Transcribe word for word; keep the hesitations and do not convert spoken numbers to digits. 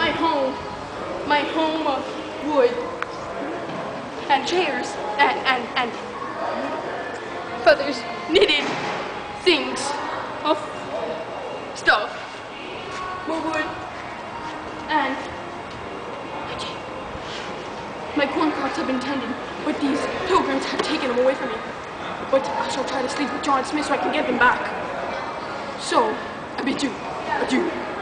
my home, my home of wood and chairs and, and, and feathers, knitted things of stuff, more wood, and my corn crops have been tended, but these pilgrims have taken them away from me. But I shall try to sleep with John Smith so I can get them back. So, I bid you adieu.